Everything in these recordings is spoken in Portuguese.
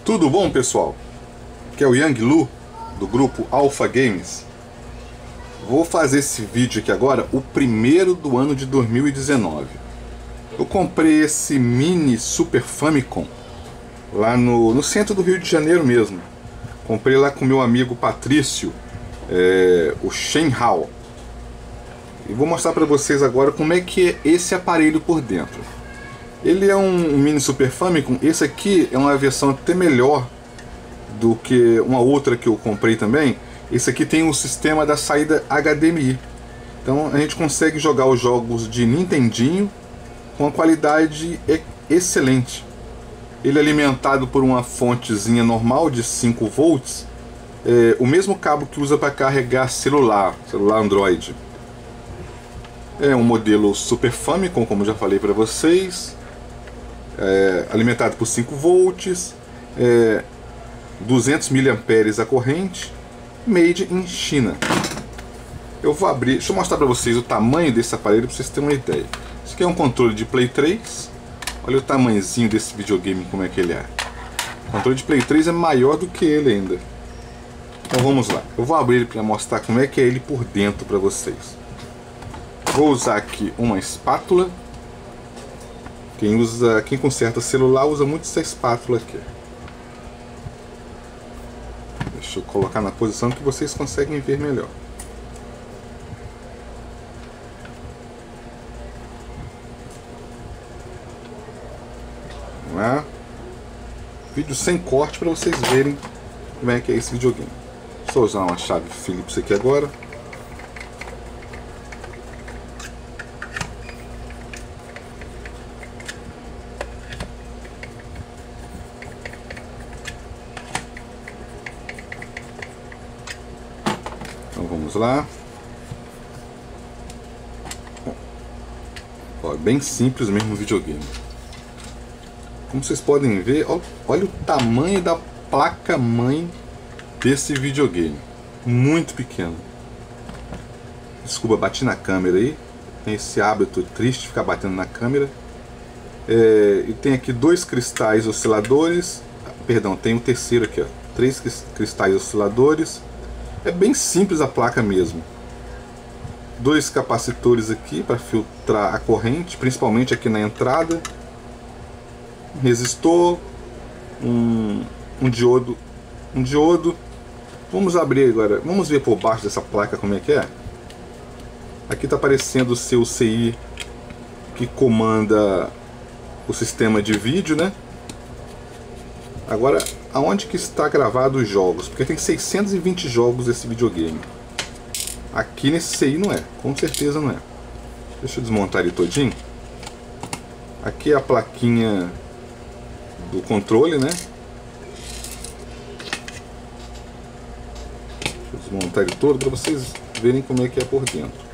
Tudo bom, pessoal? Aqui é o Yang Lu, do grupo Alpha Games. Vou fazer esse vídeo aqui agora, o primeiro do ano de 2019. Eu comprei esse mini Super Famicom lá no centro do Rio de Janeiro mesmo. Comprei lá com meu amigo Patrício, o Shenhao. E vou mostrar para vocês agora como é que é esse aparelho por dentro. Ele é um mini Super Famicom. Esse aqui é uma versão até melhor do que uma outra que eu comprei também. Esse aqui tem um sistema da saída HDMI. Então a gente consegue jogar os jogos de Nintendinho com uma qualidade excelente. Ele é alimentado por uma fontezinha normal de 5 volts. O mesmo cabo que usa para carregar celular Android. É um modelo Super Famicom, como já falei para vocês. Alimentado por 5 volts, 200 mAh a corrente, made in China. Eu vou abrir, deixa eu mostrar para vocês o tamanho desse aparelho para vocês terem uma ideia. Isso aqui é um controle de Play 3. Olha o tamanhozinho desse videogame, como é que ele é. O controle de Play 3 é maior do que ele ainda. Então vamos lá, eu vou abrir ele para mostrar como é que é ele por dentro para vocês. Vou usar aqui uma espátula. Quem conserta celular usa muito essa espátula aqui. Deixa eu colocar na posição que vocês conseguem ver melhor. Vamos lá. Vídeo sem corte para vocês verem como é que é esse videogame. Só usar uma chave Phillips aqui agora. Então vamos lá. Ó, bem simples mesmo o videogame. Como vocês podem ver, ó, olha o tamanho da placa-mãe desse videogame. Muito pequeno. Desculpa, bati na câmera aí. Tem esse hábito triste de ficar batendo na câmera. E tem aqui 2 cristais osciladores. Perdão, tem um terceiro aqui, ó. 3 cristais osciladores. É bem simples a placa mesmo. 2 capacitores aqui para filtrar a corrente, principalmente aqui na entrada. Um resistor, um diodo. Vamos abrir agora, vamos ver por baixo dessa placa como é que é. Aqui está aparecendo o seu CI que comanda o sistema de vídeo, né? Agora, aonde que está gravado os jogos? Porque tem 620 jogos esse videogame. Aqui nesse CI não é, com certeza não é. Deixa eu desmontar ele todinho. Aqui é a plaquinha do controle, né? Deixa eu desmontar ele todo para vocês verem como é que é por dentro.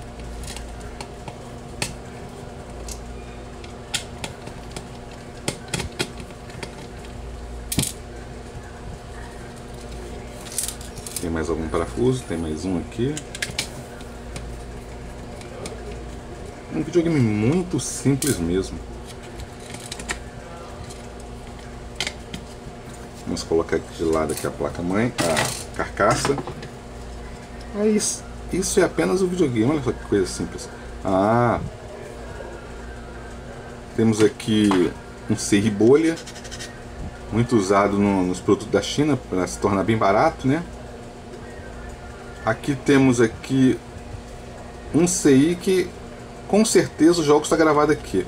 Tem mais algum parafuso, tem mais um aqui. Um videogame muito simples mesmo. Vamos colocar aqui de lado aqui a placa-mãe, a carcaça. Isso é apenas o videogame, olha só que coisa simples. Temos aqui um serri-bolha, muito usado nos produtos da China para se tornar bem barato, né? Aqui temos aqui um CI que com certeza o jogo está gravado aqui.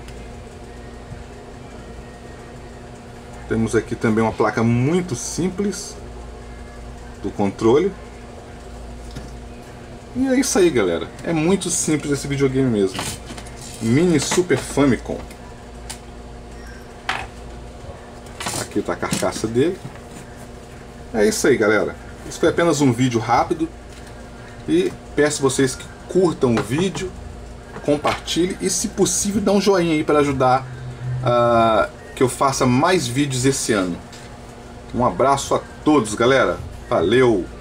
Temos aqui também uma placa muito simples do controle. E é isso aí, galera. É muito simples esse videogame mesmo. Mini Super Famicom. Aqui está a carcaça dele. É isso aí, galera. Isso foi apenas um vídeo rápido. E peço vocês que curtam o vídeo, compartilhem e, se possível, dá um joinha aí para ajudar que eu faça mais vídeos esse ano. Um abraço a todos, galera. Valeu!